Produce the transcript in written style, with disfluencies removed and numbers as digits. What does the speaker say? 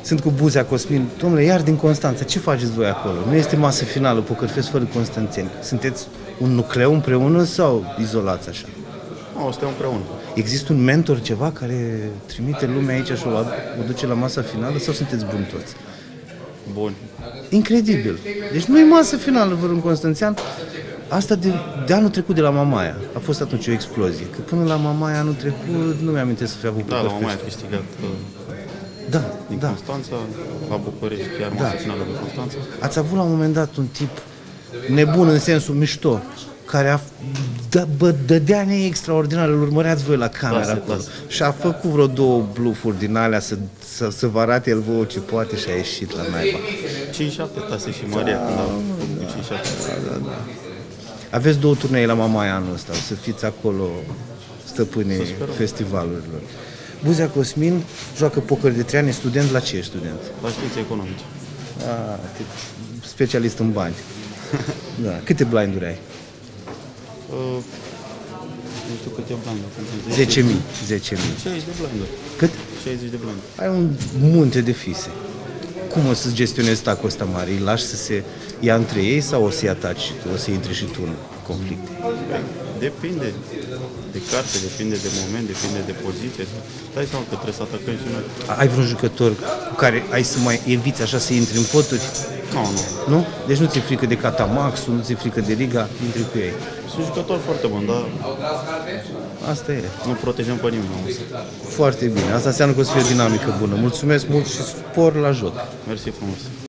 Sunt cu Buzea Cosmin. Domnule, iar din Constanța, ce faceți voi acolo? Nu este masă finală, Pokerfest fără constanțeni. Sunteți un nucleu împreună sau izolați așa? Nu, suntem împreună. Există un mentor, ceva, care trimite lumea aici și o duce la masa finală sau sunteți buni toți? Bun. Incredibil. Deci nu e masă finală fără un constanțean. Asta de anul trecut de la Mamaia. A fost atunci o explozie. Că până la Mamaia anul trecut nu mi-am amintesc să fi avut Da, la Mamaia a câștigat din Constanța, la București, chiar masă finală de Constanța. Ați avut la un moment dat un tip nebun în sensul mișto, care dădea extraordinar, îl urmăreați voi la camera acolo. Și a făcut vreo 2 blufuri din alea să vă arate el vouă ce poate și a ieșit la naiba. 5-7 Tase și Maria, când au făcut 5-7. Da. Aveți 2 turnee la Mamaia anul ăsta, o să fiți acolo stăpânii festivalurilor. Buzea Cosmin joacă poker de 3 ani, student la ce student? La științe economice. Specialist în bani. Da. Câte blinduri ai? Nu știu câte blinduri. 10.000. 60 de blinduri. Cât? 60 de blinduri. Ai un munte de fise. Cum o să gestionezi stacul ăsta mare? Îi lași să se ia între ei sau o să-i ataci și tu, o să intri și tu în conflict? Depinde de carte, depinde de moment, depinde de poziție. Dai seama că trebuie să atacăm și noi. Ai vreun jucător cu care ai să mai eviți așa să intri în poturi? Nu. Nu? Deci nu ți-e frică de Catamaxul, nu ți-e frică de Riga, intri cu ei. Sunt jucători foarte buni, dar Asta e. nu protejăm pe nimeni. Foarte bine. Asta înseamnă că o să fie o dinamică bună. Mulțumesc mult și spor la joc. Mersi frumos.